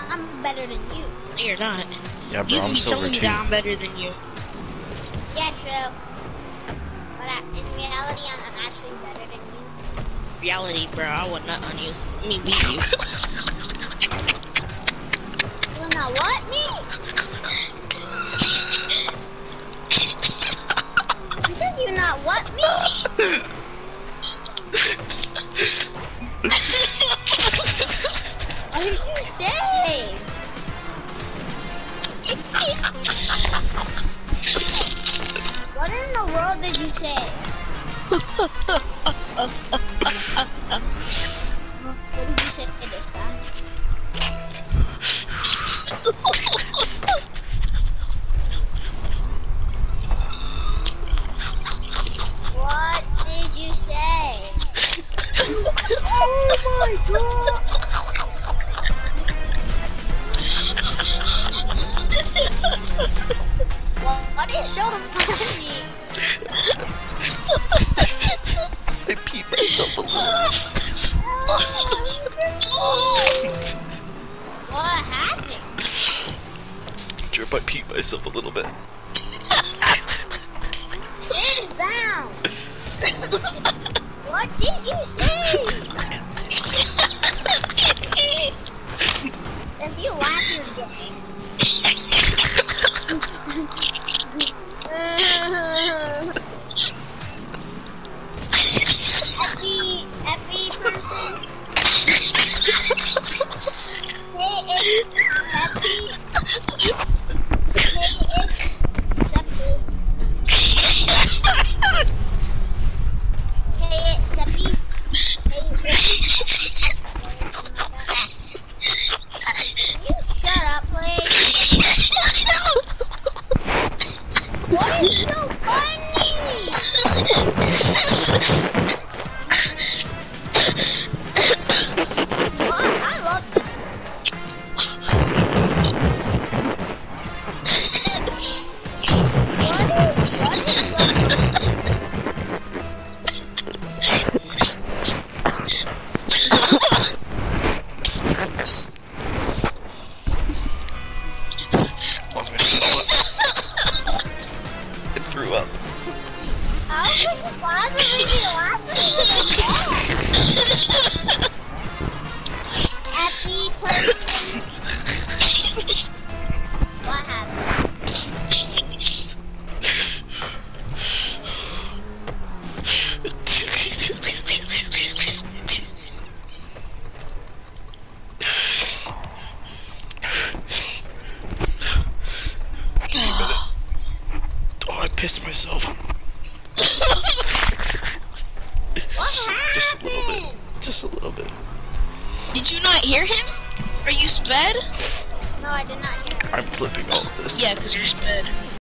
I'm better than you. No, you're not. Yeah, bro, I'm You silver telling me too. that I'm better than you. Yeah, true. But in reality, I'm actually better than you. Reality, bro, I would nut on you. I mean, beat you. You know what, me? You said you not what, me? What did you say? What in the world did you say? What did you say this time? What did you say? Oh my god! Well, what is so funny? I peed myself a little. What happened? Drip, I peed myself a little bit. It is bound. What did you say? If you laugh, you're gay. Happy person. Hey, it's happy. Hey, it's Seppi. Hey, it's Seppi. Hey, you shut up, please. What is so funny? I love this. I threw up. How could you possibly be laughing at that? Happy person. What happened? Give me a minute. Oh, I pissed myself. What happened? Just a little bit. Just a little bit. Did you not hear him? Are you sped? No, I did not hear. I'm flipping all of this. Yeah, because you're sped.